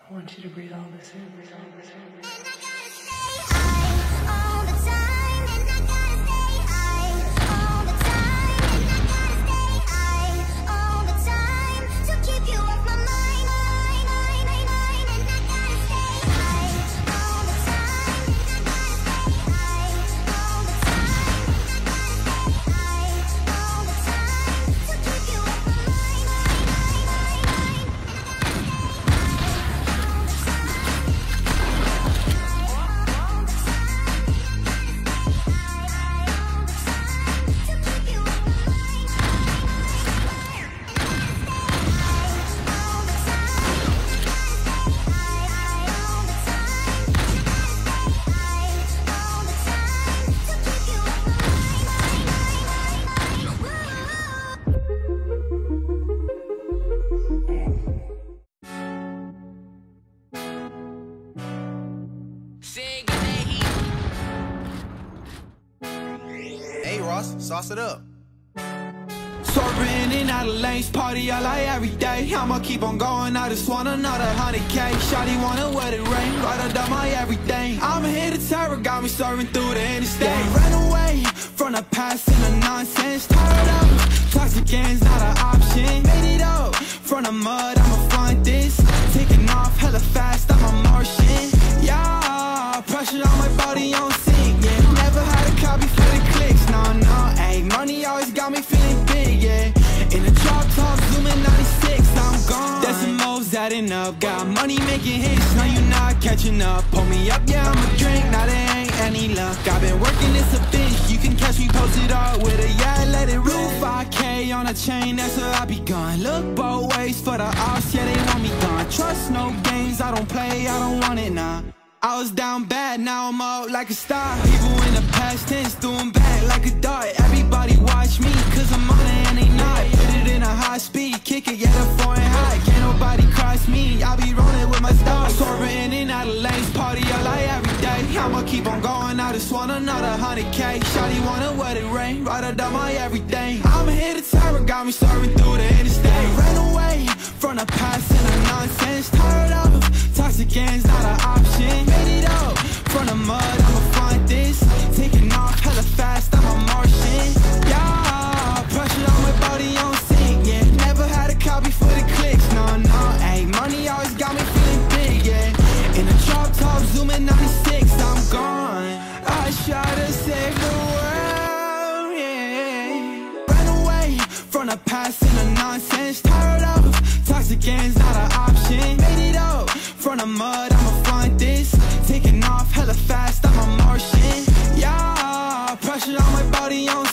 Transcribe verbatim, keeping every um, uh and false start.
I want you to breathe all this in, breathe all this in. And I gotta stay high all the time. And I gotta stay high all the time. And I gotta stay high all the time to keep you off my mind, mind, mind, mind, mind. And I gotta stay high all the time. And I gotta stay high all the time. And I gotta stay high all the time to keep you off my mind, mind, mind, mind, mind. Hey Ross, sauce it up. Swerving in out of lanes, party all like every day. I'ma keep on going, I just want another hundred K. Shotty wanna wet it rain, right under my everything. I'm here to terror, got me serving through the interstate. Ran away from the past and the nonsense. Tired of toxic ends, not an option. Made it up from the mud, I'ma find this. Taking off hella fast, I'm a Martian. Yeah, pressure on my body on sync, yeah. Never had a copy for the clicks, no, no, ayy. Money always got me feeling big, yeah. In the drop top, zooming ninety-six, I'm gone. Decimals adding up, got money making hits, now you not catching up. Pull me up, yeah, I'm a drink, now there ain't any luck. I've been working this a bitch, you can catch me posted up with a yeah, let it rule. five K on a chain, that's where I be gone. Look both ways for the ops, yeah, they want me gone. Trust no games, I don't play, I don't want it, nah. I was down bad, now I'm out like a star. People in the past tense doing bad like a dart. Everybody watch me, cause I'm on it and they not. Hit it in a high speed, kick it, yeah, the foreign high. Can't nobody cross me, I be rolling with my stars. Swerving in and out of lanes, party all like every day. I'ma keep on going, I just want another hundred K. Shotty wanna wet it rain, right under my everything. I'm here to terror, got me serving through the interstate. Ran away from the past and the nonsense. Tired of toxic ends, not an option. Made it up from the mud, I'ma find this. Taking off hella fast, I'm a Martian. Yeah, pressure on my body on sync, yeah. Never had a copy for the clicks, no, no, ayy. Money always got me feeling big, yeah. In the drop top, zooming ninety-six, I'm gone. I try to save the world, yeah. Ran away from the past and the nonsense. Tired of toxic ends, not an option. Made it up from the mud, I'ma find this. Taking off hella fast, I'm a Martian. Yeah, pressure on my body on